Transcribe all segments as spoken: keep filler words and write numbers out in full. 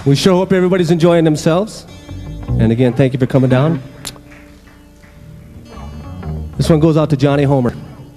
We sure hope everybody's enjoying themselves. And again, thank you for coming down. This one goes out to Johnny Homer.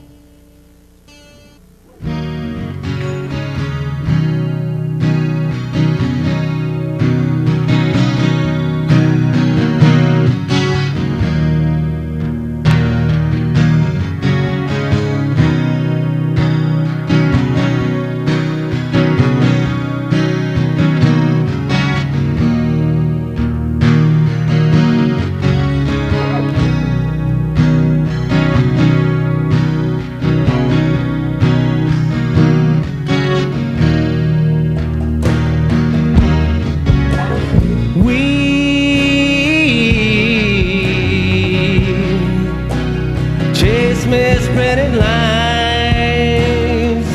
Misprinted lines,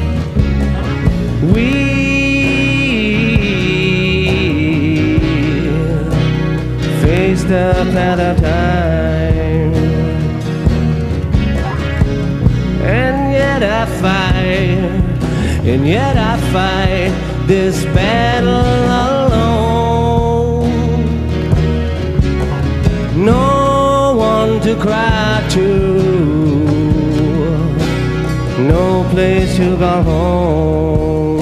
we face the path of time, and yet I fight, and yet I fight this battle alone. No one to cry to, no place to go home.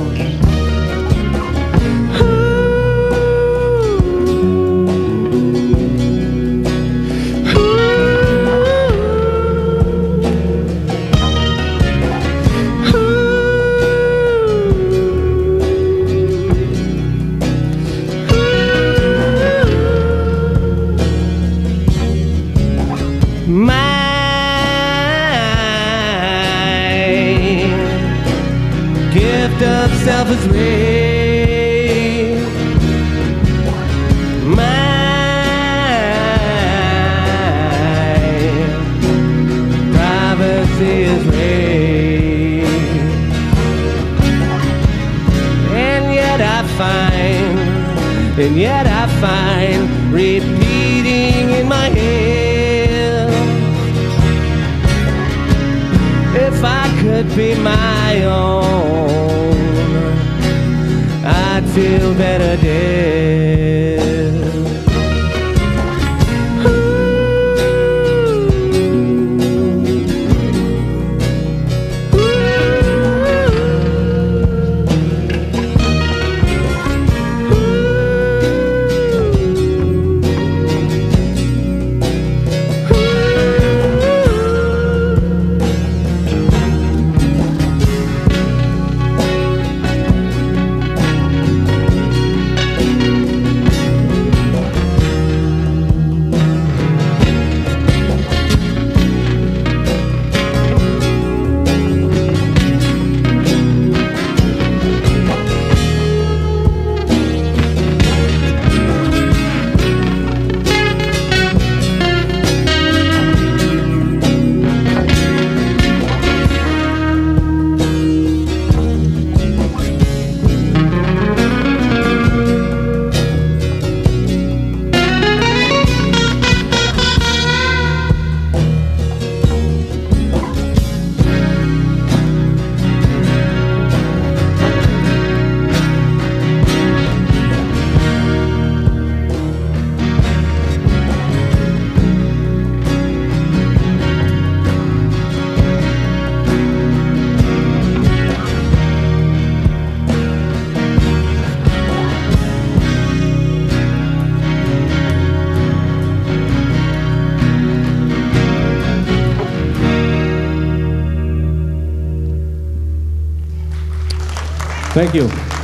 My gift of self is raised. My privacy is raised. And yet I find, and yet I find repeating in my head, if I could be my own, I'd feel better dead. Thank you.